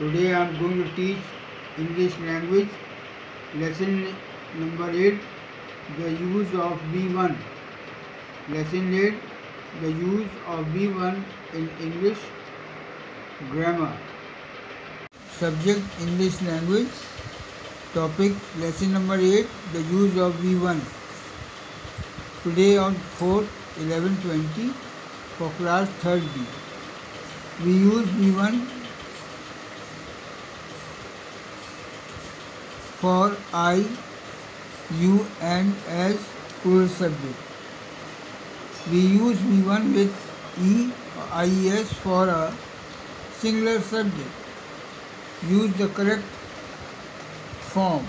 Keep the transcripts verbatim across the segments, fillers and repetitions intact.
Today I am going to teach English language lesson number eight, the use of be one. Lesson eight, the use of be one in English grammar. Subject English language. Topic lesson number eight, the use of be one. Today on fourth eleven twenty for class third B. We use be one for I, you and as plural subject. We use be one with E or I E S for a singular subject. Use the correct form.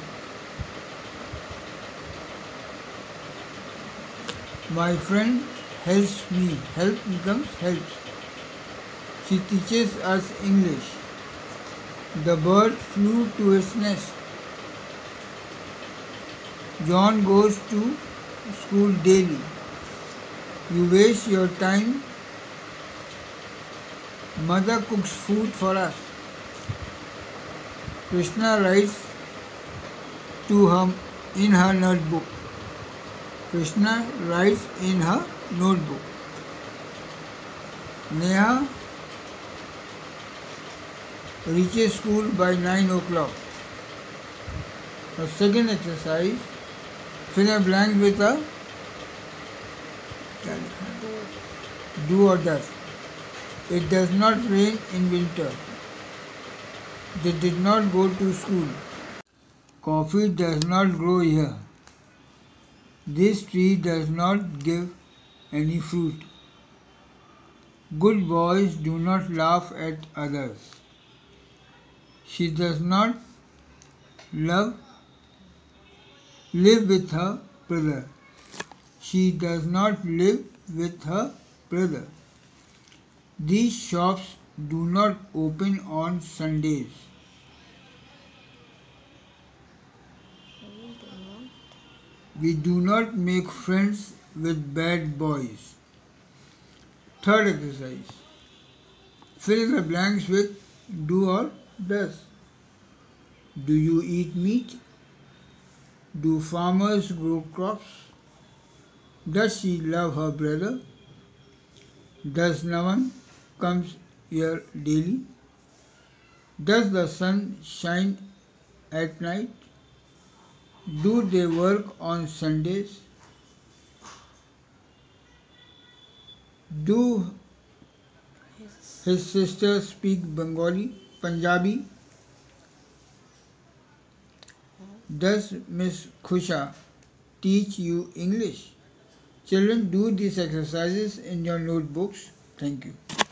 My friend helps me. Help becomes helps. She teaches us English. The bird flew to its nest. John goes to school daily. You waste your time. Mother cooks food for us. Krishna writes to her in her notebook. Krishna writes in her notebook. Neha reaches school by nine o'clock. The second exercise, fill a blank with a do or does. It does not rain in winter. They did not go to school. Coffee does not grow here. This tree does not give any fruit. Good boys do not laugh at others. She does not love live with her brother. She does not live with her brother. These shops do not open on Sundays. We do not make friends with bad boys. Third exercise. Fill the blanks with do or does. Do you eat meat? Do farmers grow crops? Does she love her brother? Does no one come here daily? Does the sun shine at night? Do they work on Sundays? Do his sisters speak Bengali, Punjabi? Does Miss Khusha teach you English? Children, do these exercises in your notebooks. Thank you.